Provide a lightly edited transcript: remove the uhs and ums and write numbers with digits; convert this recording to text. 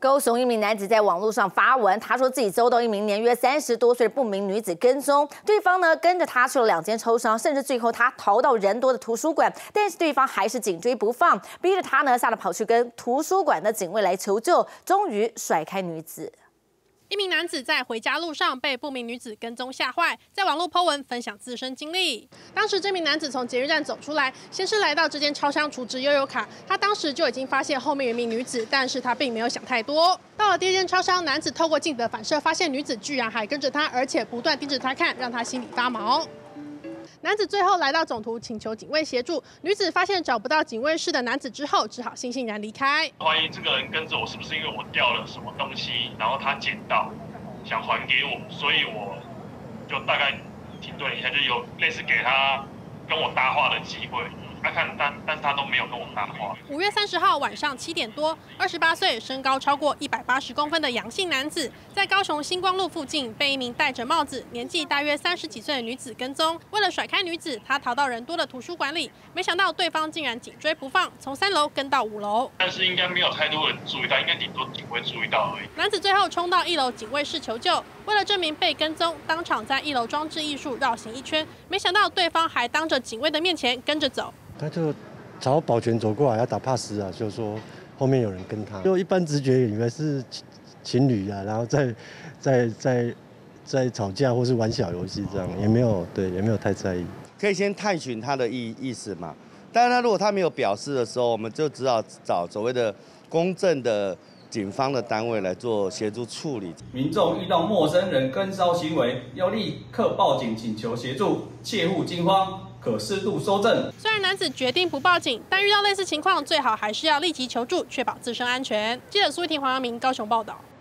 高雄一名男子在网络上发文，他说自己遭到一名年约30多岁的不明女子跟踪，对方呢跟着他去了2间抽商，甚至最后他逃到人多的图书馆，但是对方还是紧追不放，逼着他呢吓得跑去跟图书馆的警卫来求救，终于甩开女子。 一名男子在回家路上被不明女子跟踪吓坏，在网络 po 文分享自身经历。当时这名男子从捷运站走出来，先是来到这间超商储值悠游卡，他当时就已经发现后面有一名女子，但是他并没有想太多。到了第2间超商，男子透过镜子的反射，发现女子居然还跟着他，而且不断盯着他看，让他心里发毛。 男子最后来到总图，请求警卫协助。女子发现找不到警卫室的男子之后，只好悻悻然离开。 怀疑这个人跟着我，是不是因为我掉了什么东西，然后他捡到，想还给我，所以我就大概停顿一下，就有类似给他跟我搭话的机会。 但是他都没有跟我搭话。 5月30号晚上7点多，28岁、身高超过180公分的杨姓男子，在高雄星光路附近被一名戴着帽子、年纪大约30几岁的女子跟踪。为了甩开女子，他逃到人多的图书馆里，没想到对方竟然紧追不放，从3楼跟到5楼。 但是应该没有太多人注意到，应该顶多警卫注意到而已。 男子最后冲到1楼警卫室求救，为了证明被跟踪，当场在1楼装置艺术绕行1圈，没想到对方还当着警卫的面前跟着走。 他就朝保全走过来，要打帕斯啊，就说后面有人跟他，就一般直觉以为是情侣啊，然后在吵架或是玩小游戏这样，也没有太在意。 可以先探寻他的意思嘛，当然，如果他没有表示的时候，我们就只好找所谓的公正的警方的单位来做协助处理。 民众遇到陌生人跟骚行为，要立刻报警请求协助，切勿惊慌。 可适度搜证。 虽然男子决定不报警，但遇到类似情况，最好还是要立即求助，确保自身安全。记者苏玉婷、黄阳明高雄报道。